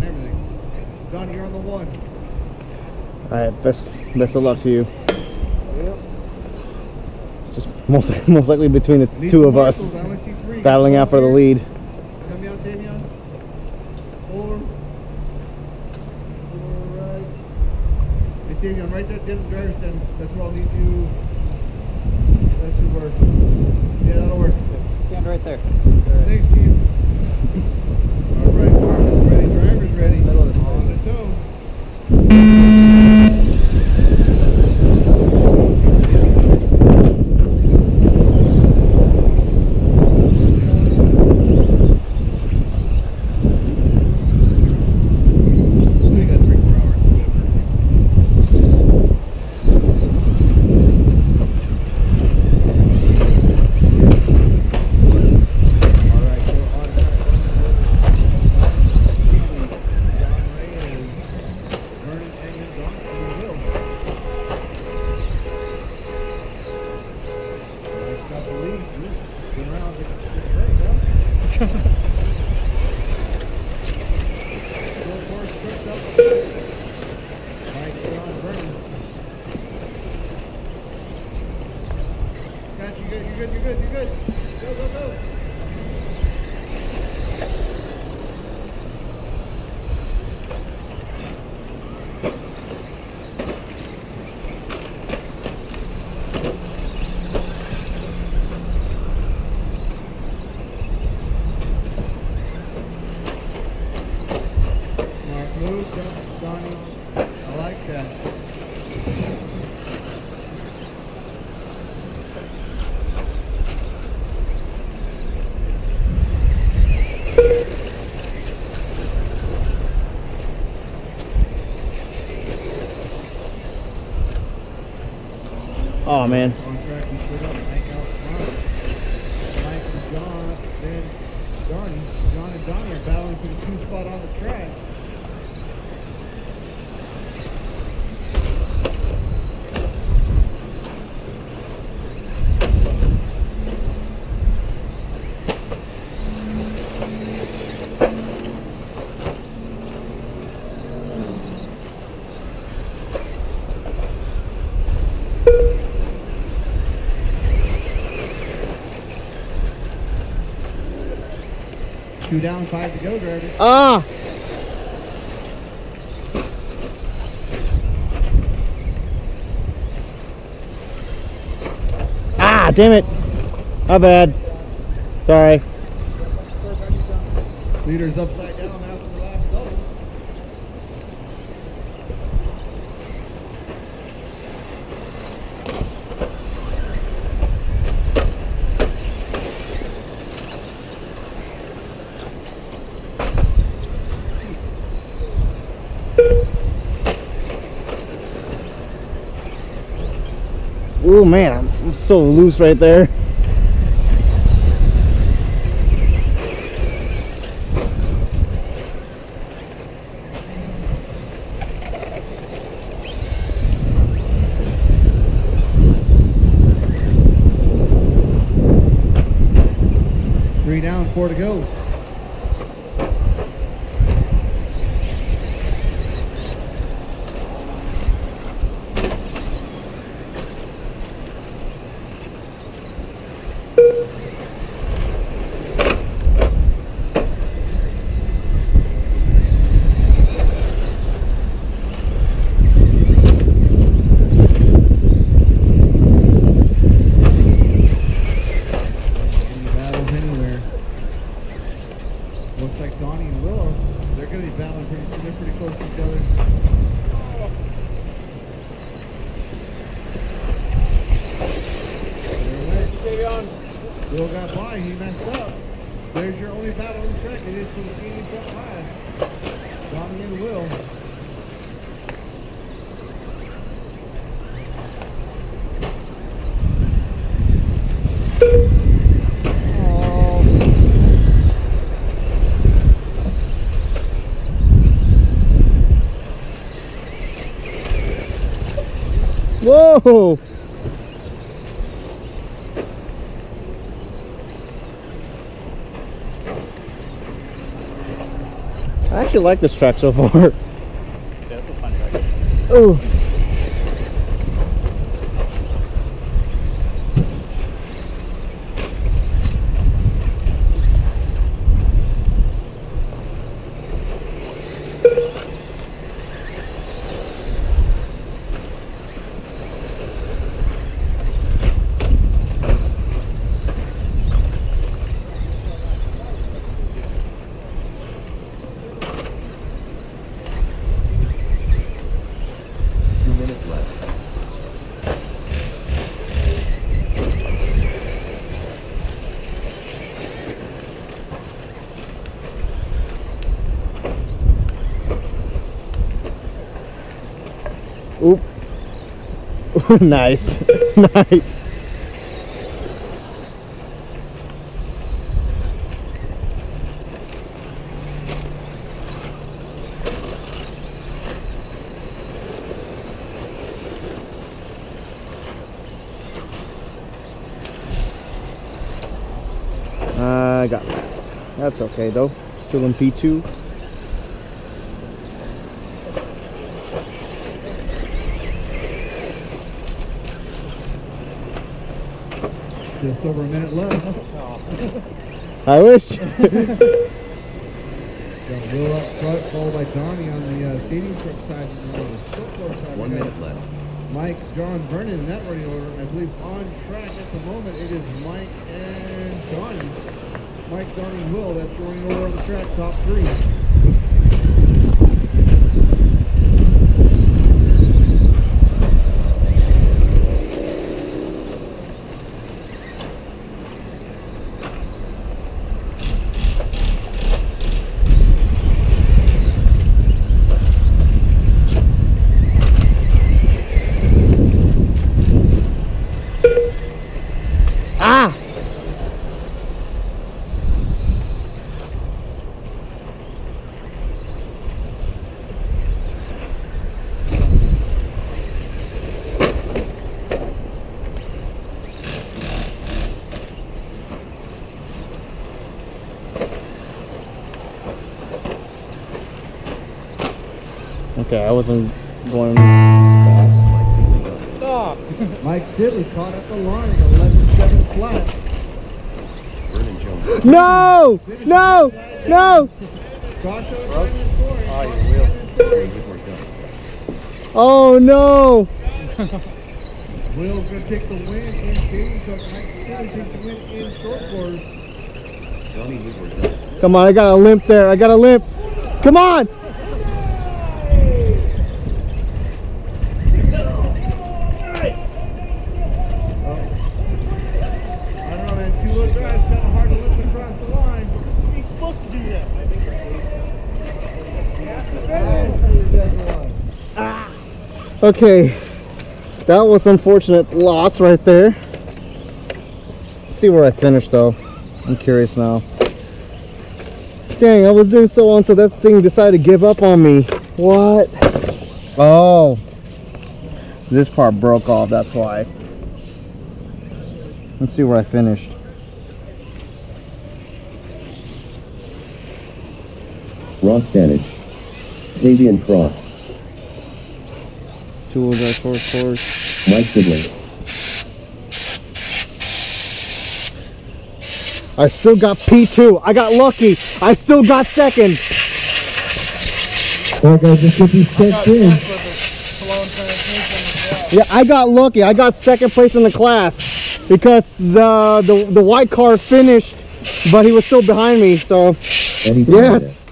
everything. Don, you're on the one. All right, best of luck to you. Yep. It's just most likely between the two of us battling out for the lead. Come down, Tamion. Four right. Hey, Tamion, right there, get the driver's stand. That's where I'll need you. That should work. Yeah, that'll work. Stand right there. Thanks, Steve. All right, marshals ready, drivers ready. Middle of the On the toe. We got 3 more hours. All right, so on track. John Ray and Vernon Egan, Don and Will. Nice got the lead. Been around the break, huh? Go course, trips up. Mike, John, Vernon. Got you good, you're good, you're good, you're good. Go, go, go. Mark move, Donnie. I like that. Oh man. On track, he slid up, Mike out front. Mike and John, then Donnie. John and Donnie are battling for the 2 spot on the track. Two down, 5 to go, drivers. Ah! Ah, damn it. My bad. Sorry. Leader's upside down after the last double. Ooh man, I'm so loose right there. Three down, 4 to go. Any battles anywhere. Looks like Donnie and Willow, they're going to be battling pretty soon. They're pretty close to each other. There it went. Will got by, he messed up. There's your only battle on the track. It is for the skating front line. Donnie and Will. Whoa! I actually like this track so far. Yeah, it's a fun track. Ooh. Oop. Nice. Nice. I got that. That's okay though. Still in P2. Just over a minute left. I wish. Got Will up front, followed by Donnie on the skating truck side. Side. 1 minute left. Mike, John, Vernon in that running order. I believe on track at the moment it is Mike and Donnie. Mike, Donnie, Will. That's the running order on the track, top three. Ah! Okay, I wasn't going fast. Stop! Mike Sidley caught at the line, 11-7 flat. Vernon Jones. No! No! No! Joshua trying to score. Oh, you will. You weren't done. Oh no! Will's going to take the win in skating truck. Mike Sidley takes the win in short course. Donnie, you were done. Come on, I got a limp there. I got a limp. Come on! I don't know, man. Two-wheel drive's kind of hard to lift across the line. He's supposed to do that. I think Okay, that was unfortunate loss right there. Let's see where I finished though. I'm curious now. Dang, I was doing so well until that thing decided to give up on me. What? Oh, this part broke off, that's why. Let's see where I finished. Ross Danage. Davian Cross. Two-wheel drive course. Mike Sidley. I still got P2. I got lucky. I still got second. Well, guys, this could be stepped in. Yeah, I got lucky. I got second place in the class because the white car finished, but he was still behind me. So Eddie yes.